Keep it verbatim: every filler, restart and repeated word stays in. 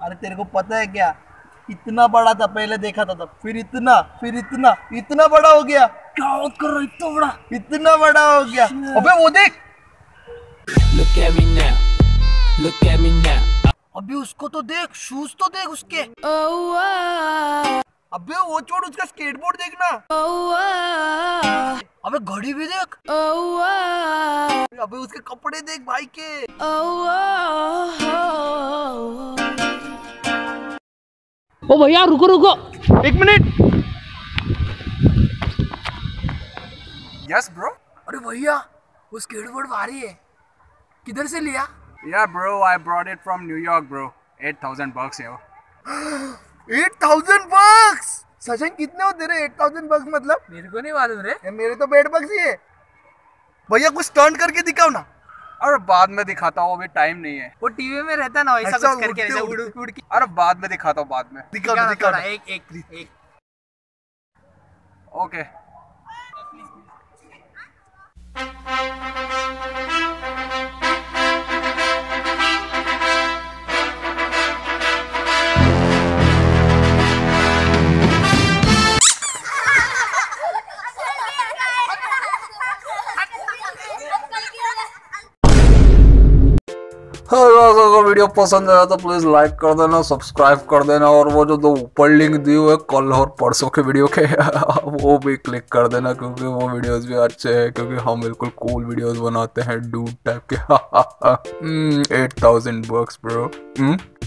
अरे तेरे को पता है क्या, इतना बड़ा था पहले देखा था तब, फिर इतना, फिर इतना, इतना बड़ा हो गया। क्या बात कर रहा है, इतना बड़ा इतना बड़ा हो गया। अबे वो देख, Look at me now, look at me now. अबे उसको तो देख, शूज तो देख उसके। Oh, oh, अबे वो छोड़, उसका स्केटबोर्ड देखना। oh, oh, अबे घड़ी भी देख। oh, oh, अबे उसके कपड़े देख भाई के। oh, oh. ओ भैया रुको रुको एक मिनट। Yes bro. अरे भैया वो स्केटबोर्ड भारी है, किधर से लिया? Yeah, bro, I brought it from New York, bro. eight thousand bucks, yo. Eight thousand bucks. Sachin कितने होते रे एट थाउजेंड बक्स मतलब? मेरे को नहीं मालूम रे। ये मेरे तो बेड बक्स ही है। भैया कुछ टर्न करके दिखाओ ना। अरे बाद में दिखाता हूँ, अभी टाइम नहीं है। वो टीवी में रहता ना वैसा ऐसा कुछ करके, उड़ते- ऐसा उड़ते- उड़ उड़ के अरे बाद में दिखाता हूँ, बाद में। दिखाओ दिखाना दिखाओ थोड़ा, एक एक एक ओके। अगर वीडियो पसंद आया तो प्लीज लाइक कर देना, सब्सक्राइब कर देना, और वो जो दो ऊपर लिंक दी हुए कल और परसों के वीडियो के वो भी क्लिक कर देना, क्योंकि वो वीडियोस भी अच्छे हैं, क्योंकि हम बिल्कुल कूल वीडियोस बनाते हैं डूड टाइप के। Eight thousand bucks bro.